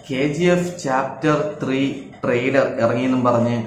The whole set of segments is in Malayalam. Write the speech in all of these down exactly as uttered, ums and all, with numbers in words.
K G F chapter three trailer ഇറങ്ങിയെന്നും പറഞ്ഞ്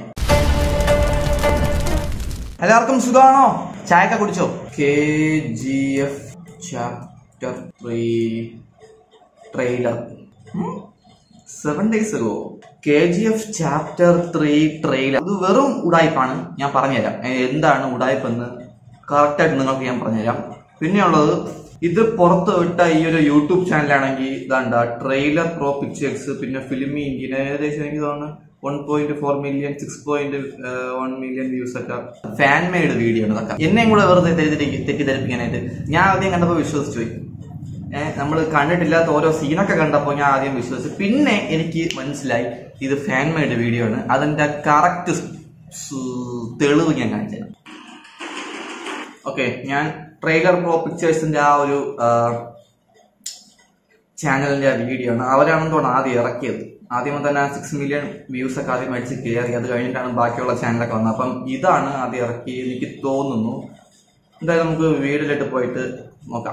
എല്ലാവർക്കും സുഖമാണോ? ചായക്ക കുടിച്ചോ? K G F chapter three trailer seven days ago. K G F chapter three trailer ഇത് വെറും ഉടായ്പാണ്. ഞാൻ പറഞ്ഞുതരാം എന്താണ് ഉടായ്പെന്ന് കറക്റ്റായിട്ട് നിങ്ങൾക്ക് ഞാൻ പറഞ്ഞുതരാം. പിന്നെയുള്ളത് ഇത് പുറത്ത് വിട്ട ഈ ഒരു യൂട്യൂബ് ചാനലാണെങ്കിൽ ഇതാണ്ട ട്രെയിലർ പ്രോ പിക്ചേഴ്സ് പിന്നെ ഫിലിമി ഇന്ത്യൻ ഏകദേശം എനിക്ക് തോന്നുന്നു one point four million six point one million views ഒക്കെ ഫാൻ മെയ്ഡ് വീഡിയോ ആണ് ഇതൊക്കെ. എന്നെയും കൂടെ വെറുതെ തെറ്റിദ്ധരിപ്പിക്കാനായിട്ട് ഞാൻ ആദ്യം കണ്ടപ്പോൾ വിശ്വസിച്ചു പോയി. ഏഹ് നമ്മൾ കണ്ടിട്ടില്ലാത്ത ഓരോ സീനൊക്കെ കണ്ടപ്പോൾ ഞാൻ ആദ്യം വിശ്വസിച്ചു. പിന്നെ എനിക്ക് മനസ്സിലായി ഇത് ഫാൻ മെയ്ഡ് വീഡിയോ ആണ്. അതിന്റെ കറക്റ്റ് തെളിവ് ഞാൻ കാണിച്ചു. ഓക്കെ, ഞാൻ ട്രെയിലർ പ്രോ പിക്ചേഴ്സിന്റെ ആ ഒരു ചാനലിന്റെ വീഡിയോ ആണ്. അവരാണെന്ന് തോന്നുന്നു ആദ്യം ഇറക്കിയത്. ആദ്യം തന്നെ സിക്സ് മില്യൺ വ്യൂസ് ഒക്കെ ആദ്യം അടിച്ച് കയറി. അത് കഴിഞ്ഞിട്ടാണ് ബാക്കിയുള്ള ചാനലൊക്കെ വന്നത്. അപ്പം ഇതാണ് ആദ്യം ഇറക്കി എനിക്ക് തോന്നുന്നു. എന്തായാലും നമുക്ക് വീഡിയോയിലിട്ട് പോയിട്ട് നോക്കാം.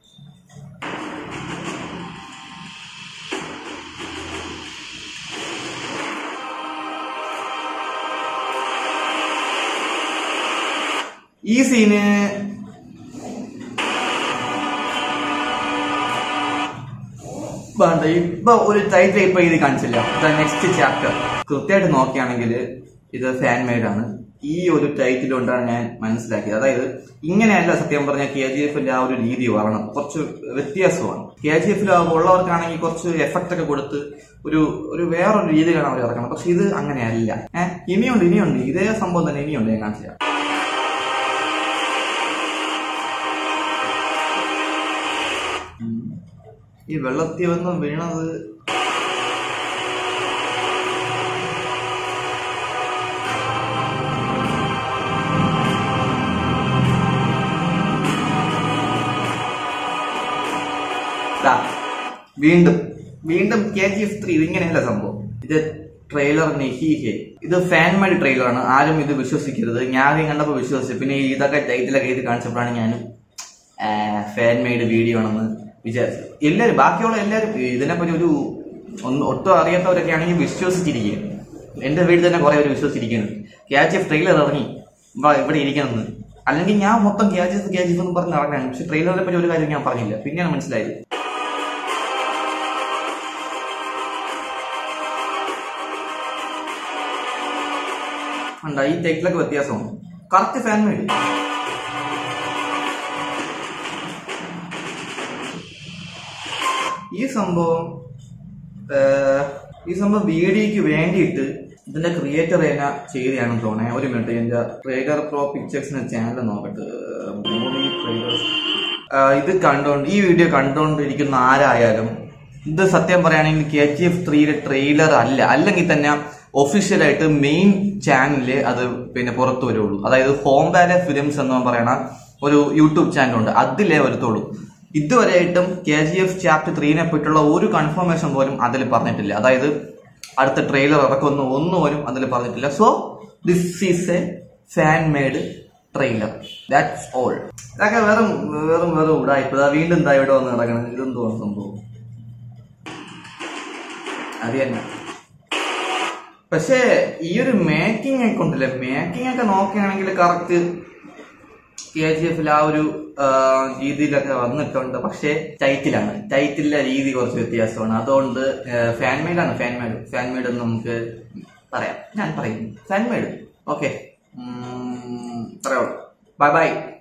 ഈ സീന് വേണ്ട, ഇപ്പൊ ഒരു ടൈറ്റിൽ ഇപ്പൊ ഇത് കാണിച്ചില്ല. നെക്സ്റ്റ് ചാപ്റ്റർ കൃത്യമായിട്ട് നോക്കുകയാണെങ്കിൽ ഇത് ഫാൻ മെയ്ഡ് ആണ്. ഈ ഒരു ടൈറ്റിൽ കൊണ്ടാണ് ഞാൻ മനസ്സിലാക്കിയത്. അതായത് ഇങ്ങനെയല്ല സത്യം പറഞ്ഞാൽ കെ ജി എഫിന്റെ ആ ഒരു രീതി വരണം, കുറച്ച് വ്യത്യാസമാണ്. കെ ജി എഫിൽ ഉള്ളവർക്കാണെങ്കിൽ കുറച്ച് എഫക്റ്റ് ഒക്കെ കൊടുത്ത് ഒരു ഒരു വേറൊരു രീതിയിലാണ് അവർ ഇറക്കണം. പക്ഷെ ഇത് അങ്ങനെയല്ല. ഏഹ് ഇനിയുണ്ട് ഇനിയുണ്ട് ഇതേ സംഭവം തന്നെ ഇനിയുണ്ട്. ഞാൻ കാണിച്ചില്ല. ഈ വെള്ളത്തിൽ വന്ന് വീണത് വീണ്ടും വീണ്ടും കെ ജി എഫ് ത്രീ. ഇത് ഇങ്ങനെയല്ല സംഭവം. ഇത് ട്രെയിലർ നെഹിഹെ. ഇത് ഫാൻ മെയ്ഡ് ട്രെയിലറാണ്. ആരും ഇത് വിശ്വസിക്കരുത്. ഞാൻ ആദ്യം കണ്ടപ്പോൾ വിശ്വസിച്ചു. പിന്നെ ഇതൊക്കെ ടൈറ്റിലൊക്കെ എഴുതി കാണിച്ചപ്പോഴാണ് ഞാൻ ഫാൻ മെയ്ഡ് വീഡിയോ ആണെന്ന് വിചാരിച്ചു. എല്ലാവരും ബാക്കിയുള്ള എല്ലാവരും ഇതിനെപ്പറ്റി ഒരു ഒന്ന് ഒട്ടും അറിയാത്തവരൊക്കെ ആണെങ്കിൽ വിശ്വസിച്ചിരിക്കുകയാണ്. എന്റെ വീട്ടിൽ തന്നെ കുറെ പേര് വിശ്വസിച്ചിരിക്കുകയാണ് കെ ജി എഫ് ട്രെയിലർ ഇറങ്ങി ഇവിടെ ഇരിക്കണമെന്ന്. അല്ലെങ്കിൽ ഞാൻ മൊത്തം K G F K G F എന്ന് പറഞ്ഞ് ഇറങ്ങാണ്. പക്ഷെ ട്രെയിലറിനെ പറ്റി ഒരു കാര്യം ഞാൻ പറഞ്ഞില്ല. പിന്നെയാണ് മനസ്സിലായത്. ഉണ്ടാ ഈ ടൈറ്റിലൊക്കെ വ്യത്യാസമാണ്. Correct fan made. ഈ സംഭവം ഈ സംഭവം വീഡിയോക്ക് വേണ്ടിയിട്ട് ഇതിന്റെ ക്രിയേറ്റർ തന്നെ ചെയ്തതാണെന്ന് തോന്നേ. ഒരു മിനിറ്റ്, എന്റെ ട്രെയിലർ പ്രോ പിക്ചേഴ്സിന്റെ ചാനൽ നോക്കട്ടെ. മൂവി ട്രെയിലേഴ്സ് ഇത് കണ്ടോണ്ട് ഈ വീഡിയോ കണ്ടോണ്ടിരിക്കുന്ന ആരായാലും ഇത് സത്യം പറയുകയാണെങ്കിൽ കെ ജി എഫ് ത്രീയുടെ ട്രെയിലർ അല്ല. അല്ലെങ്കിൽ തന്നെ ഒഫീഷ്യലായിട്ട് മെയിൻ ചാനലില് അത് പിന്നെ പുറത്തു വരുള്ളൂ. അതായത് ഹോം വാലെ ഫിലിംസ് എന്ന് പറയുന്ന ഒരു യൂട്യൂബ് ചാനലുണ്ട്, അതിലേ വരത്തുള്ളൂ. ഇതുവരെയായിട്ടും കെ ജി എഫ് ചാപ്റ്റർ ത്രീനെ പറ്റിയുള്ള ഒരു കൺഫർമേഷൻ പോലും അതിൽ പറഞ്ഞിട്ടില്ല. അതായത് അടുത്ത ട്രെയിലർ ഇറക്കുന്ന ഒന്നും പോലും അതിൽ പറഞ്ഞിട്ടില്ല. So this is a fan made trailer. That's all. ഇതൊക്കെ വെറും വെറും വെറും ഉടായിപ്പ്. വീണ്ടും എന്താ ഇവിടെ വന്ന് നടക്കണം. ഇതെന്തോ സംഭവം അത് തന്നെ. പക്ഷേ ഈ ഒരു മേക്കിംഗ് ഒക്കെ ഉണ്ടല്ലേ, മേക്കിംഗ് ഒക്കെ നോക്കുകയാണെങ്കിൽ കറക്റ്റ് കെ ജി എഫിൽ ആ ഒരു രീതിയിലൊക്കെ വന്നിട്ടുണ്ട്. പക്ഷെ ടൈറ്റിലാണ് ടൈറ്റിലെ രീതി കുറച്ച് വ്യത്യാസമാണ്. അതുകൊണ്ട് ഫാൻ മെയ്ഡ് ആണ്. ഫാൻ മെയ്ഡ് ഫാൻ മെയ്ഡ് എന്ന് നമുക്ക് പറയാം. ഞാൻ പറയും ഫാൻ മെയ്ഡ്. ഓക്കെ, പറയാം. Bye by.